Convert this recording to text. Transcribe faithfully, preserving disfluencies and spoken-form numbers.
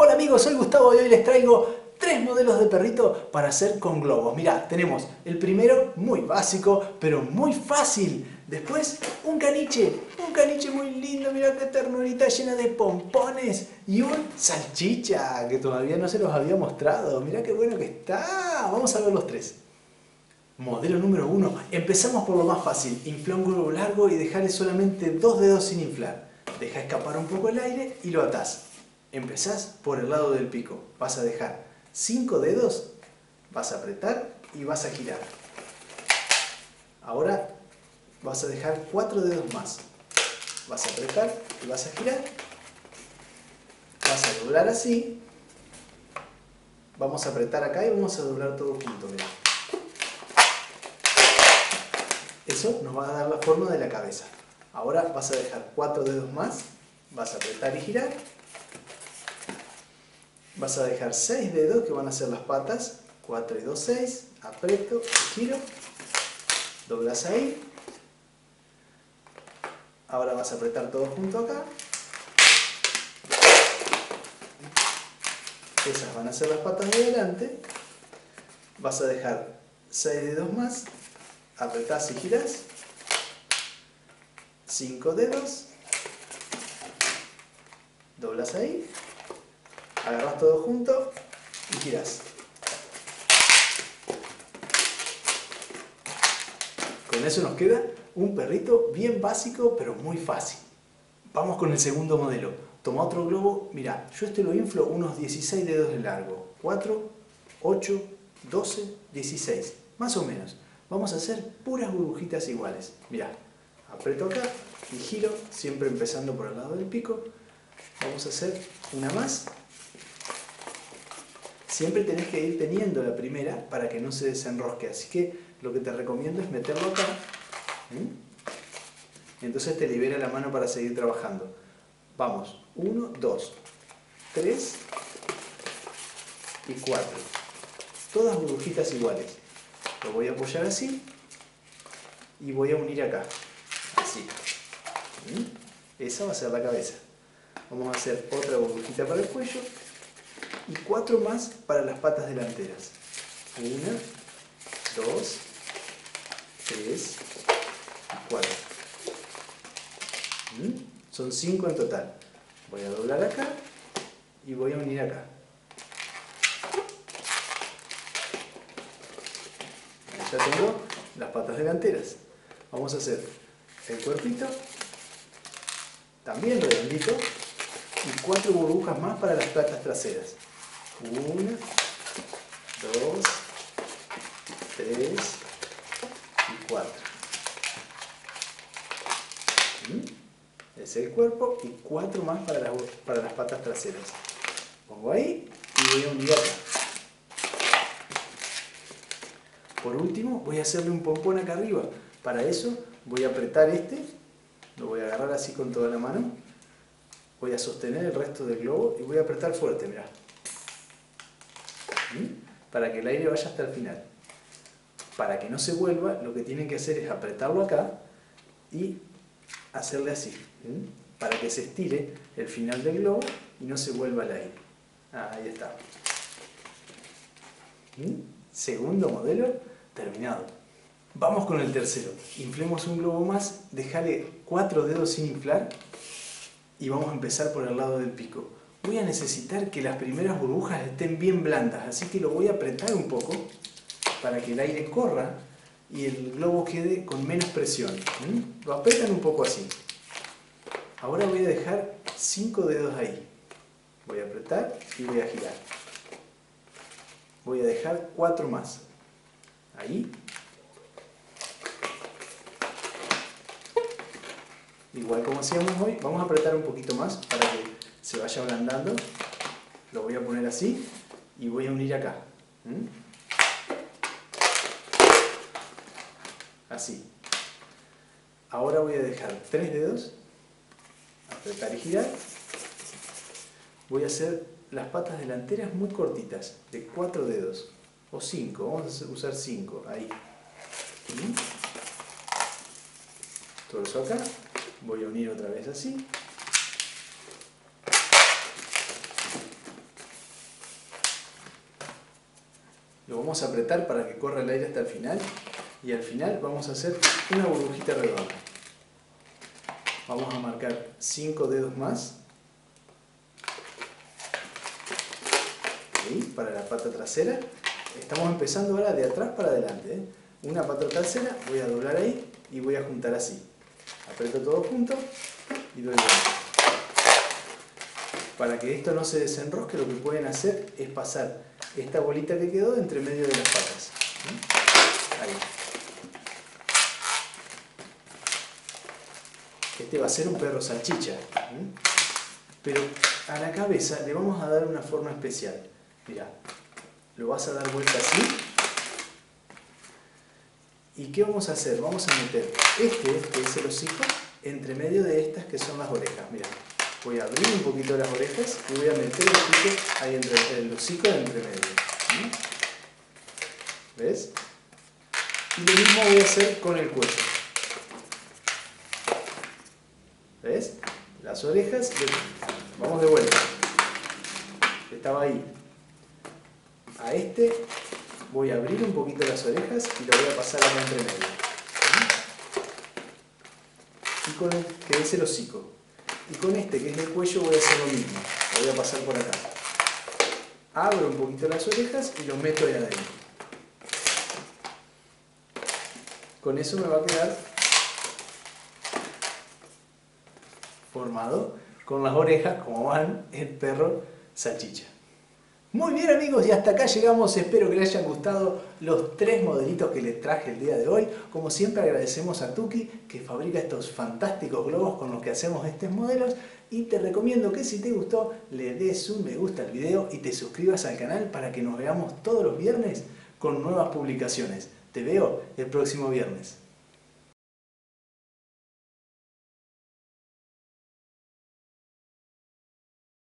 Hola amigos, soy Gustavo y hoy les traigo tres modelos de perrito para hacer con globos. Mirá, tenemos el primero, muy básico, pero muy fácil. Después, un caniche, un caniche muy lindo, mirá qué ternurita llena de pompones. Y un salchicha, que todavía no se los había mostrado. Mirá qué bueno que está. Vamos a ver los tres. Modelo número uno. Empezamos por lo más fácil. Infla un globo largo y dejarle solamente dos dedos sin inflar. Deja escapar un poco el aire y lo atás. Empezás por el lado del pico. Vas a dejar cinco dedos, vas a apretar y vas a girar. Ahora vas a dejar cuatro dedos más. Vas a apretar y vas a girar. Vas a doblar así. Vamos a apretar acá y vamos a doblar todo junto. Mirá. Eso nos va a dar la forma de la cabeza. Ahora vas a dejar cuatro dedos más, vas a apretar y girar. Vas a dejar seis dedos que van a ser las patas. cuatro y dos, seis. Aprieto, giro. Doblas ahí. Ahora vas a apretar todo junto acá. Esas van a ser las patas de adelante. Vas a dejar seis dedos más. Apretás y girás. cinco dedos. Doblas ahí. Agarras todo junto y girás. Con eso nos queda un perrito bien básico pero muy fácil. Vamos con el segundo modelo. Toma otro globo. Mirá, yo este lo inflo unos dieciséis dedos de largo. cuatro, ocho, doce, dieciséis. Más o menos. Vamos a hacer puras burbujitas iguales. Mirá, aprieto acá y giro, siempre empezando por el lado del pico. Vamos a hacer una más. Siempre tenés que ir teniendo la primera para que no se desenrosque, así que lo que te recomiendo es meterlo acá. ¿Mm? Entonces te libera la mano para seguir trabajando. Vamos, uno, dos, tres y cuatro. Todas burbujitas iguales. Lo voy a apoyar así y voy a unir acá. Así. ¿Mm? Esa va a ser la cabeza. Vamos a hacer otra burbujita para el cuello. Y cuatro más para las patas delanteras. Una, dos, tres y cuatro. ¿Mm? Son cinco en total. Voy a doblar acá y voy a unir acá. Ya tengo las patas delanteras. Vamos a hacer el cuerpito, también redondito, y cuatro burbujas más para las patas traseras. Una, dos, tres y cuatro. ¿Mm? Es el cuerpo y cuatro más para las, para las patas traseras. Pongo ahí y voy a unir acá. Por último voy a hacerle un pompón acá arriba. Para eso voy a apretar este, lo voy a agarrar así con toda la mano. Voy a sostener el resto del globo y voy a apretar fuerte, mirá. Para que el aire vaya hasta el final. Para que no se vuelva, lo que tienen que hacer es apretarlo acá y hacerle así. Para que se estire el final del globo y no se vuelva el aire. Ah, ahí está. Segundo modelo terminado. Vamos con el tercero. Inflemos un globo más, dejale cuatro dedos sin inflar y vamos a empezar por el lado del pico. Voy a necesitar que las primeras burbujas estén bien blandas, así que lo voy a apretar un poco para que el aire corra y el globo quede con menos presión. ¿Mm? Lo apretan un poco así. Ahora voy a dejar cinco dedos ahí. Voy a apretar y voy a girar. Voy a dejar cuatro más. Ahí. Igual como hacíamos hoy, vamos a apretar un poquito más para que se vaya ablandando. Lo voy a poner así y voy a unir acá. ¿Mm? Así. Ahora voy a dejar tres dedos, apretar y girar. Voy a hacer las patas delanteras muy cortitas, de cuatro dedos, o cinco, vamos a usar cinco, ahí. ¿Mm? Todo eso acá. Voy a unir otra vez así. vamos a apretar para que corra el aire hasta el final y al final vamos a hacer una burbujita redonda. Vamos a marcar cinco dedos más. Ahí, para la pata trasera. Estamos empezando ahora de atrás para adelante, ¿eh? Una pata trasera, voy a doblar ahí y voy a juntar así. Aprieto todo junto y doy vuelta. Para que esto no se desenrosque, lo que pueden hacer es pasar esta bolita que quedó entre medio de las patas. Ahí. Este va a ser un perro salchicha. Pero a la cabeza le vamos a dar una forma especial. Mirá, lo vas a dar vuelta así. ¿Y qué vamos a hacer? Vamos a meter este, que es el hocico, entre medio de estas que son las orejas. Mirá, voy a abrir un poquito las orejas y voy a meter el hocico ahí entre el hocico de entre medio. ¿Ves? Y lo mismo voy a hacer con el cuello. ¿Ves? Las orejas, vamos de vuelta. Estaba ahí. A este voy a abrir un poquito las orejas y lo voy a pasar acá entre medio. Y con el que es el hocico. Y con este que es el cuello voy a hacer lo mismo. Lo voy a pasar por acá. Abro un poquito las orejas y lo meto ahí adentro. Con eso me va a quedar formado con las orejas como van el perro salchicha. Muy bien amigos, y hasta acá llegamos. Espero que les hayan gustado los tres modelitos que les traje el día de hoy. Como siempre agradecemos a Tuki que fabrica estos fantásticos globos con los que hacemos estos modelos. Y te recomiendo que si te gustó le des un me gusta al video y te suscribas al canal para que nos veamos todos los viernes con nuevas publicaciones. Te veo el próximo viernes.